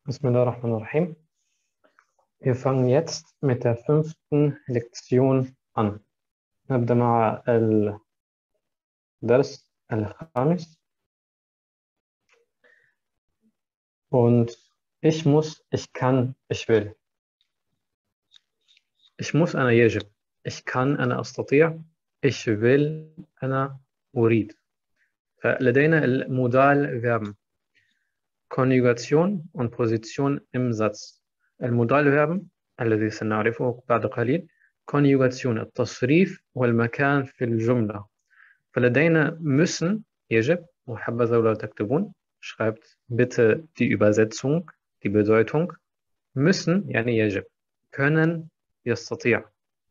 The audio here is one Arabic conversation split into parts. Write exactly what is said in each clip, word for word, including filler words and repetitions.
بسم الله الرحمن الرحيم. Wir fangen jetzt mit der fünften Lektion an. نبدأ مع الدرس الخامس. Und ich muss, ich kann, ich will. Ich muss أنا يجب. Ich kann أنا أستطيع. Ich will أنا أريد. فلدينا المودال Verben. Konjugation und Position im Satz. المودال Verben الذي سنعرفه بعد قليل. Konjugation التصريف والمكان في الجملة. فلدينا müssen يجب وحبذا لو تكتبون. Schreibt bitte die Übersetzung, die Bedeutung. Müssen يعني يجب. Können يستطيع.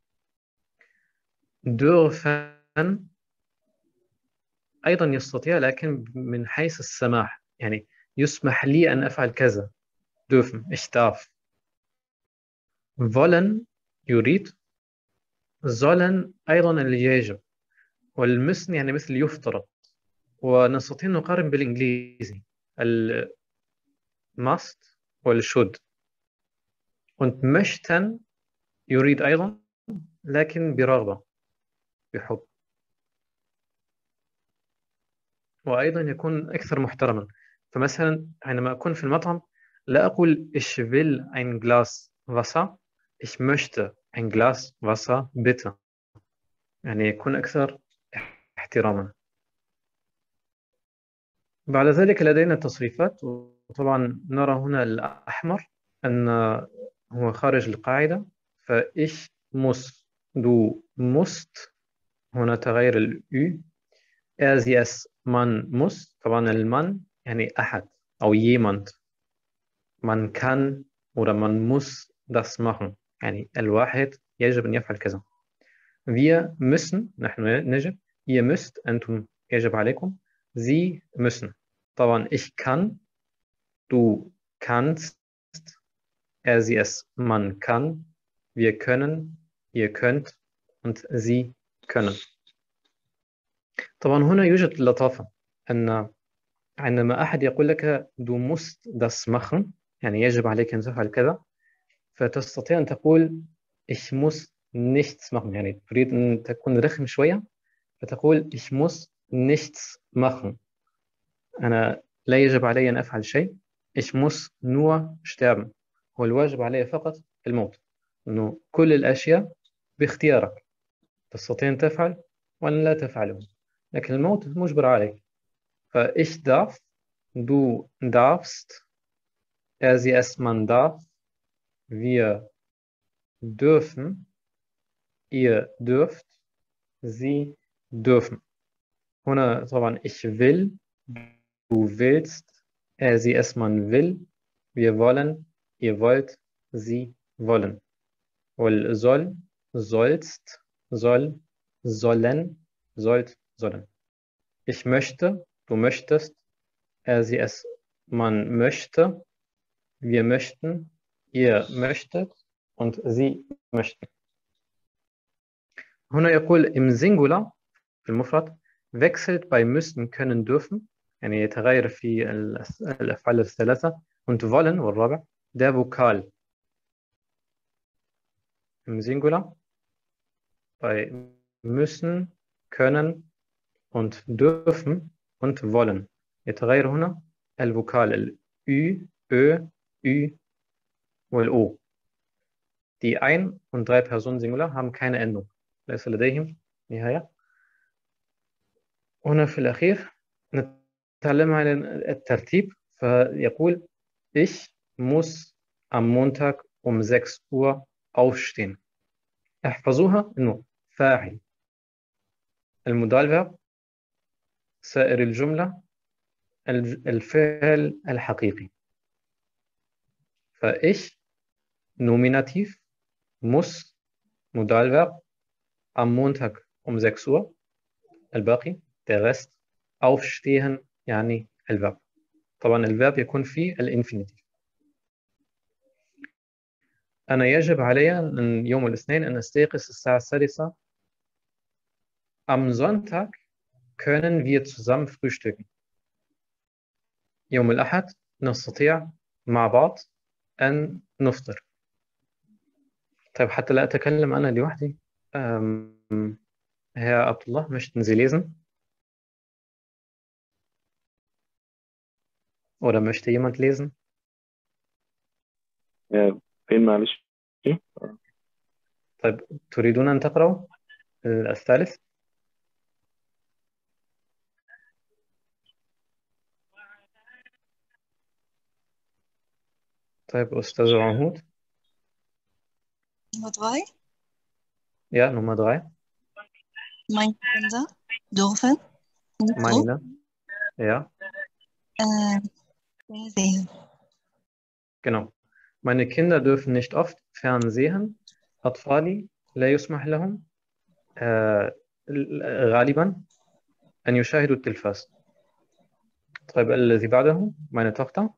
Dürfen أيضا يستطيع لكن من حيث السماح. يعني يسمح لي أن أفعل كذا. Dürfen ich darf. Wollen يريد. sollen أيضا اللي يجب. والمسن يعني مثل يفترض. ونستطيع نقارن بالإنجليزي ال must وال should. und möchten يريد أيضا لكن برغبة بحب. وأيضا يكون أكثر محترما. فمثلا عندما أكون في المطعم لا أقول ich will ein Glas Wasser. ich möchte ein Glas Wasser bitte. يعني يكون أكثر احتراما. بعد ذلك لدينا التصريفات. وطبعا نرى هنا الأحمر أن هو خارج القاعدة. فإيش muss du musst هنا تغير الأو. er sie es man muss. طبعا المن يعني أحد أو jemand. man kann oder man muss das machen. يعني الواحد يجب أن يفعل كذا. wir müssen نحن نجب. ihr müsst أنتم يجب عليكم. sie müssen. طبعا ich kann du kannst er sie es man kann wir können ihr könnt und sie können. طبعا هنا يوجد لطافة أن عندما أحد يقول لك du musst das machen يعني يجب عليك أن تفعل كذا فتستطيع أن تقول ich muss nichts machen. يعني تريد أن تكون رخم شوية فتقول ich muss nichts machen. أنا لا يجب علي أن أفعل شيء. ich muss nur sterben. هو الواجب علي فقط الموت. إنه كل الأشياء باختيارك. تستطيع أن تفعل ولا لا تفعله. لكن الموت مجبر عليك. فإيش darf du darfst er sie es man darf wir dürfen ihr dürft sie dürfen. هنا طبعا ich will du willst er sie es man will wir wollen ihr wollt sie wollen. والsoll sollst soll sollen sollt sollen. ich möchte du möchtest er sie es man möchte wir möchten ihr möchtet und sie möchten. هنا يقول im Singular في المفرد wechselt bei müssen können dürfen يعني يتغير في الأفعال الثلاثة und wollen والرابع der Vokal. im Singular bei müssen können und dürfen und wollen يتغير هنا الفوكال ال Ü, Ö, Ü والO. Die ein- und drei Personen Singular haben keine Endung. ليس لديهم نهاية. هنا في الأخير نتكلم عن الترتيب. فيقول ich muss am Montag um sechs Uhr aufstehen. احفظوها إنه فاعل المودال فيرب سائر الجملة الفعل الحقيقي. فإيش Nominativ muss Modal Verb am Montag um sechs Uhr الباقي der Rest aufstehen يعني الفيرب. طبعا الفيرب يكون فيه الانفينيتيف. أنا يجب علي أن يوم الاثنين أن أستيقظ الساعة السادسة. Am Sonntag können wir zusammen frühstücken. يوم الأحد نستطيع مع بعض أن نفطر. طيب حتى لا أتكلم أنا لوحدي. أم، Herr Abdullah, möchten Sie lesen? Oder möchte jemand lesen? آه، فين معلش؟ إيه؟ طيب تريدون أن تقرأوا الثالث؟ طيب أستاذ عهود. Nummer drei. Ja, Nummer drei. Meine Kinder dürfen nicht so Meine. Ja, äh, sehen. genau. Meine Kinder dürfen nicht oft fernsehen. أطفالي لا يسمح لهم آه، غالبا أن يشاهدوا التلفاز. طيب الذي بعده meine Tochter.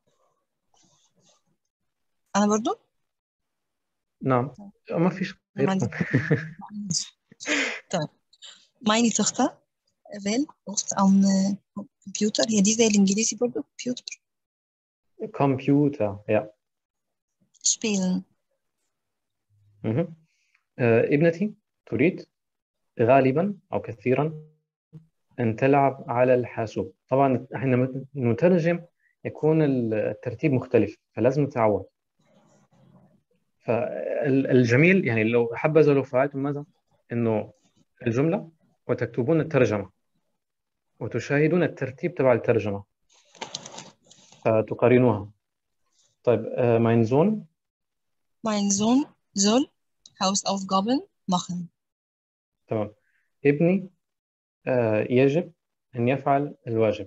أنا برضو نعم، ما فيش أنا ما غيركم. عندي. طيب meine Tochter will oft am äh, Computer. هي دي زي الإنجليزي برضو computer Computer. Ja. spielen. مهم. آه، ابنتي تريد غالبا أو كثيرا أن تلعب على الحاسوب. طبعا احنا نترجم يكون الترتيب مختلف، فلازم نتعود. فالجميل يعني لو حبذا لو فعلتم ماذا؟ إنه الجملة وتكتبون الترجمة وتشاهدون الترتيب تبع الترجمة فتقارنوها. طيب آه، mein Sohn. Mein Sohn soll Hausaufgaben machen. تمام. ابني آه، يجب أن يفعل الواجب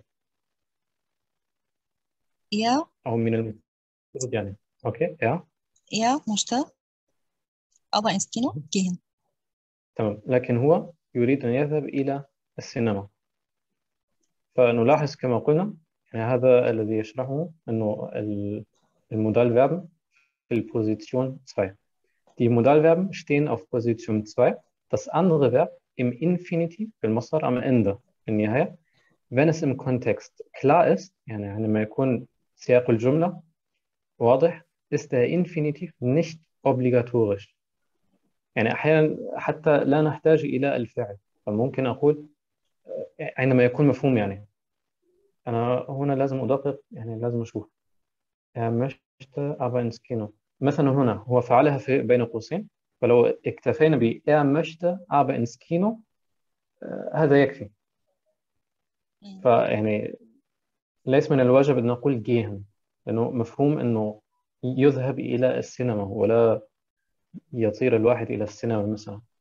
Er, أو من المفروض يعني. أوكي يا er möchte aber ins Kino gehen. تمام، لكن هو يريد أن يذهب إلى السينما. فنلاحظ كما قلنا يعني هذا الذي يشرحه أنه ال- المودالverben في البوزيشن zwei. Die Modalverben stehen auf Position zwei. Das andere Verb im Infinitiv في المصدر am Ende في النهاية. wenn es im Kontext klar ist يعني عندما يكون سياق الجملة واضح ist der Infinitiv nicht obligatorisch. يعني أحيانا حتى لا نحتاج إلى الفعل، فممكن أقول عندما يكون مفهوم يعني أنا هنا لازم أدقق يعني لازم أشوف Er möchte aber ins Kino. مثلا هنا هو فعلها في بين قوسين، فلو اكتفينا ب er möchte aber ins Kino آه، هذا يكفي. Mhm. فيعني ليس من الواجب أن نقول gehen، لأنه مفهوم أنه يذهب إلى السينما ولا يطير الواحد إلى السينما مثلا.